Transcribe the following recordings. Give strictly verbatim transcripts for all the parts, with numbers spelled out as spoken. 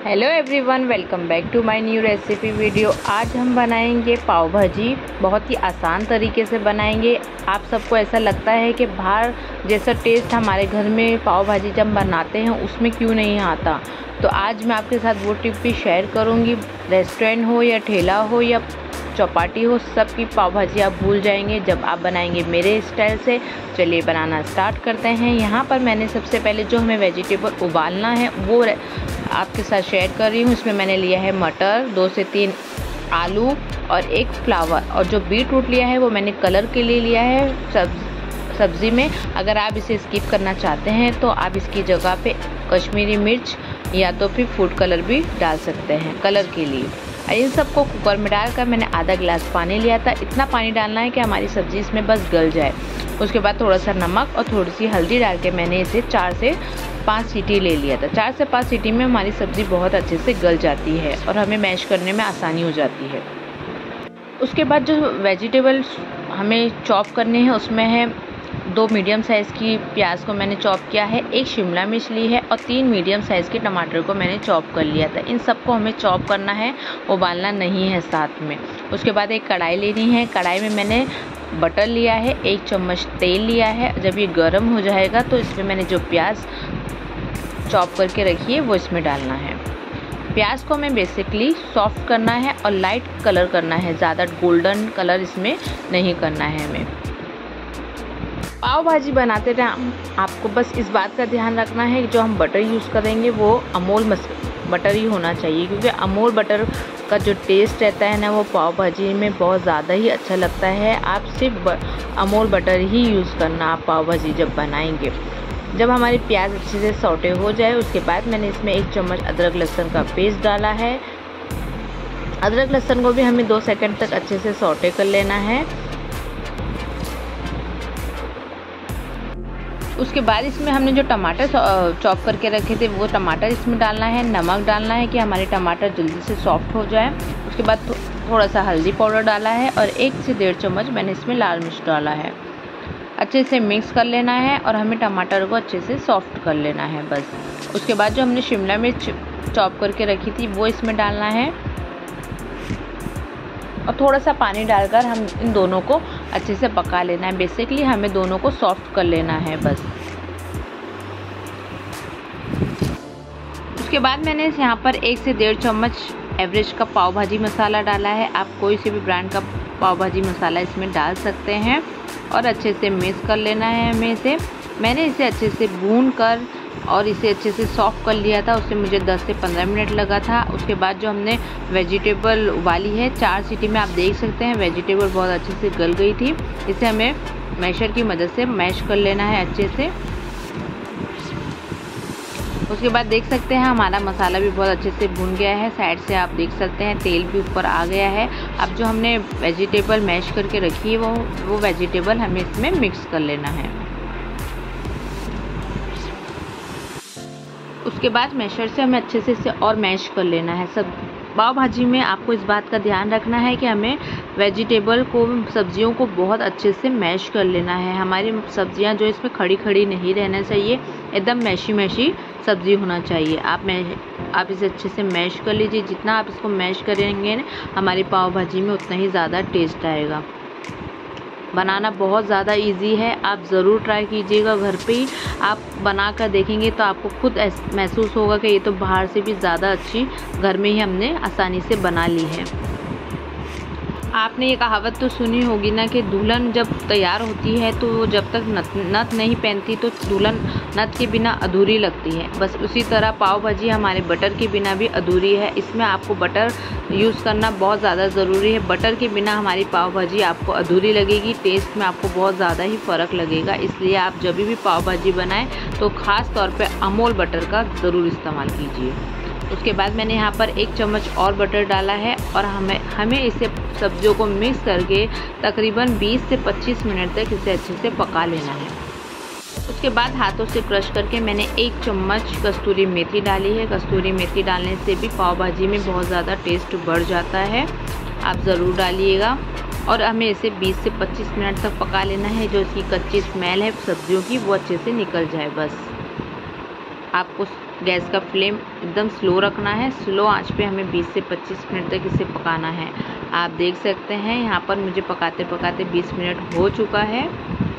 Hello everyone, welcome back to my new recipe video. आज हम बनाएंगे पाव भाजी। बहुत ही आसान तरीके से बनाएंगे। आप सबको ऐसा लगता है कि बाहर जैसा टेस्ट हमारे घर में पाव भाजी जब बनाते हैं उसमें क्यों नहीं आता, तो आज मैं आपके साथ वो टिप भी शेयर करूंगी। रेस्टोरेंट हो या ठेला हो या चौपाटी हो, सबकी पाव भाजी आप भूल जाएंगे जब आप बनाएंगे मेरे स्टाइल से। चलिए बनाना स्टार्ट करते हैं। यहाँ पर मैंने सबसे पहले जो हमें वेजिटेबल उबालना है वो आपके साथ शेयर कर रही हूँ। इसमें मैंने लिया है मटर, दो से तीन आलू और एक फ्लावर, और जो बीट रूट लिया है वो मैंने कलर के लिए लिया है सब सब्ज़ी में। अगर आप इसे स्किप करना चाहते हैं तो आप इसकी जगह पे कश्मीरी मिर्च या तो फिर फूड कलर भी डाल सकते हैं कलर के लिए। इन सबको कुकर में डालकर मैंने आधा गिलास पानी लिया था। इतना पानी डालना है कि हमारी सब्ज़ी इसमें बस गल जाए। उसके बाद थोड़ा सा नमक और थोड़ी सी हल्दी डाल के मैंने इसे चार से पाँच सीटी ले लिया था। चार से पाँच सीटी में हमारी सब्ज़ी बहुत अच्छे से गल जाती है और हमें मैश करने में आसानी हो जाती है। उसके बाद जो वेजिटेबल्स हमें चॉप करने हैं उसमें है दो मीडियम साइज़ की प्याज को मैंने चॉप किया है, एक शिमला मिर्च ली है और तीन मीडियम साइज़ के टमाटर को मैंने चॉप कर लिया था। इन सबको हमें चॉप करना है, उबालना नहीं है साथ में। उसके बाद एक कढ़ाई लेनी है। कढ़ाई में मैंने बटर लिया है, एक चम्मच तेल लिया है। जब ये गर्म हो जाएगा तो इसमें मैंने जो प्याज चॉप करके रखी है वो इसमें डालना है। प्याज को हमें बेसिकली सॉफ्ट करना है और लाइट कलर करना है, ज़्यादा गोल्डन कलर इसमें नहीं करना है हमें। पाव भाजी बनाते टाइम आपको बस इस बात का ध्यान रखना है कि जो हम बटर यूज़ करेंगे वो अमूल मस बटर ही होना चाहिए, क्योंकि अमूल बटर का जो टेस्ट रहता है ना वो पाव भाजी में बहुत ज़्यादा ही अच्छा लगता है। आप सिर्फ अमूल बटर ही यूज़ करना आप पाव भाजी जब बनाएंगे। जब हमारी प्याज अच्छे से सौटे हो जाए उसके बाद मैंने इसमें एक चम्मच अदरक लहसुन का पेस्ट डाला है। अदरक लहसुन को भी हमें दो सेकंड तक अच्छे से सौटे कर लेना है। उसके बाद इसमें हमने जो टमाटर चॉप करके रखे थे वो टमाटर इसमें डालना है। नमक डालना है कि हमारे टमाटर जल्दी से सॉफ्ट हो जाए। उसके बाद थोड़ा सा हल्दी पाउडर डाला है और एक से डेढ़ चम्मच मैंने इसमें लाल मिर्च डाला है। अच्छे से मिक्स कर लेना है और हमें टमाटर को अच्छे से सॉफ्ट कर लेना है बस। उसके बाद जो हमने शिमला मिर्च चॉप करके रखी थी वो इसमें डालना है और थोड़ा सा पानी डालकर हम इन दोनों को अच्छे से पका लेना है। बेसिकली हमें दोनों को सॉफ्ट कर लेना है बस। उसके बाद मैंने यहाँ पर एक से डेढ़ चम्मच एवरेज का पाव भाजी मसाला डाला है। आप कोई से भी ब्रांड का पाव भाजी मसाला इसमें डाल सकते हैं और अच्छे से मिक्स कर लेना है हमें इसे। मैंने इसे अच्छे से भून कर और इसे अच्छे से सॉफ्ट कर लिया था, उससे मुझे दस से पंद्रह मिनट लगा था। उसके बाद जो हमने वेजिटेबल उबाली है चार सीटी में, आप देख सकते हैं वेजिटेबल बहुत अच्छे से गल गई थी। इसे हमें मैशर की मदद से मैश कर लेना है अच्छे से। उसके बाद देख सकते हैं हमारा मसाला भी बहुत अच्छे से भुन गया है। साइड से आप देख सकते हैं तेल भी ऊपर आ गया है। अब जो हमने वेजिटेबल मैश करके रखी है वो वो वेजिटेबल हमें इसमें मिक्स कर लेना है। उसके बाद मैशर से हमें अच्छे से इसे और मैश कर लेना है। सब पाव भाजी में आपको इस बात का ध्यान रखना है कि हमें वेजिटेबल को, सब्जियों को बहुत अच्छे से मैश कर लेना है। हमारी सब्जियां जो इसमें खड़ी खड़ी नहीं रहना चाहिए, एकदम मैशी मैशी सब्ज़ी होना चाहिए। आप मैश आप इसे अच्छे से मैश कर लीजिए। जितना आप इसको मैश करेंगे हमारी पाव भाजी में उतना ही ज़्यादा टेस्ट आएगा। बनाना बहुत ज़्यादा इजी है, आप ज़रूर ट्राई कीजिएगा घर पे ही। आप बना कर देखेंगे तो आपको खुद महसूस होगा कि ये तो बाहर से भी ज़्यादा अच्छी घर में ही हमने आसानी से बना ली है। आपने ये कहावत तो सुनी होगी ना कि दुल्हन जब तैयार होती है तो वो जब तक नथ नथ नहीं पहनती तो दुल्हन नथ के बिना अधूरी लगती है। बस उसी तरह पाव भाजी हमारे बटर के बिना भी अधूरी है। इसमें आपको बटर यूज़ करना बहुत ज़्यादा ज़रूरी है। बटर के बिना हमारी पाव भाजी आपको अधूरी लगेगी, टेस्ट में आपको बहुत ज़्यादा ही फ़र्क लगेगा। इसलिए आप जब भी पाव भाजी बनाएं तो ख़ास तौर पे अमूल बटर का ज़रूर इस्तेमाल कीजिए। उसके बाद मैंने यहाँ पर एक चम्मच और बटर डाला है और हमें हमें इसे सब्जियों को मिक्स करके तकरीबन बीस से पच्चीस मिनट तक इसे अच्छे से पका लेना है। उसके बाद हाथों से क्रश करके मैंने एक चम्मच कस्तूरी मेथी डाली है। कस्तूरी मेथी डालने से भी पाव भाजी में बहुत ज़्यादा टेस्ट बढ़ जाता है, आप ज़रूर डालिएगा। और हमें इसे बीस से पच्चीस मिनट तक पका लेना है। जो इसकी कच्ची स्मेल है सब्जियों की वो अच्छे से निकल जाए बस। आपको गैस का फ्लेम एकदम स्लो रखना है। स्लो आंच पे हमें बीस से पच्चीस मिनट तक इसे पकाना है। आप देख सकते हैं यहाँ पर मुझे पकाते पकाते बीस मिनट हो चुका है।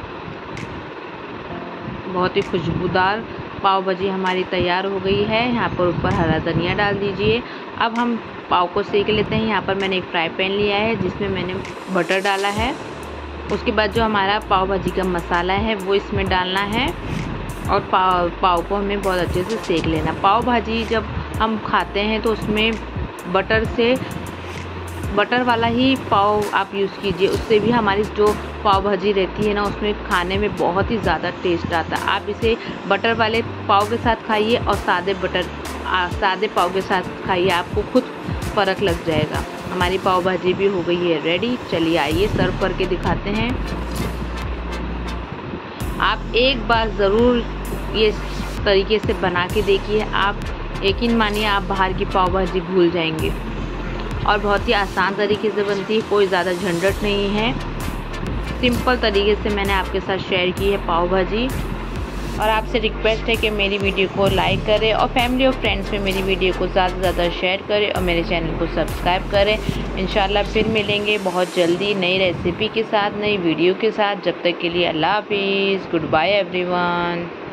बहुत ही खुशबूदार पाव भाजी हमारी तैयार हो गई है। यहाँ पर ऊपर हरा धनिया डाल दीजिए। अब हम पाव को सेक लेते हैं। यहाँ पर मैंने एक फ्राई पैन लिया है जिसमें मैंने बटर डाला है। उसके बाद जो हमारा पाव भाजी का मसाला है वो इसमें डालना है और पाव पाव को हमें बहुत अच्छे से सेक लेना। पाव भाजी जब हम खाते हैं तो उसमें बटर से बटर वाला ही पाव आप यूज़ कीजिए, उससे भी हमारी जो पाव भाजी रहती है ना उसमें खाने में बहुत ही ज़्यादा टेस्ट आता है। आप इसे बटर वाले पाव के साथ खाइए और सादे बटर सादे पाव के साथ खाइए, आपको खुद फ़र्क लग जाएगा। हमारी पाव भाजी भी हो गई है रेडी। चलिए आइए सर्व करके दिखाते हैं। आप एक बार ज़रूर ये तरीके से बना के देखिए, आप यकीन मानिए आप बाहर की पाव भाजी भूल जाएंगे। और बहुत ही आसान तरीके से बनती है, कोई ज़्यादा झंझट नहीं है। सिंपल तरीके से मैंने आपके साथ शेयर की है पाव भाजी। और आपसे रिक्वेस्ट है कि मेरी वीडियो को लाइक करें और फैमिली और फ्रेंड्स में मेरी वीडियो को ज़्यादा से ज़्यादा शेयर करें और मेरे चैनल को सब्सक्राइब करें। इंशाल्लाह फिर मिलेंगे बहुत जल्दी नई रेसिपी के साथ, नई वीडियो के साथ। जब तक के लिए अल्लाह हाफिज़, गुड बाय एवरीवन।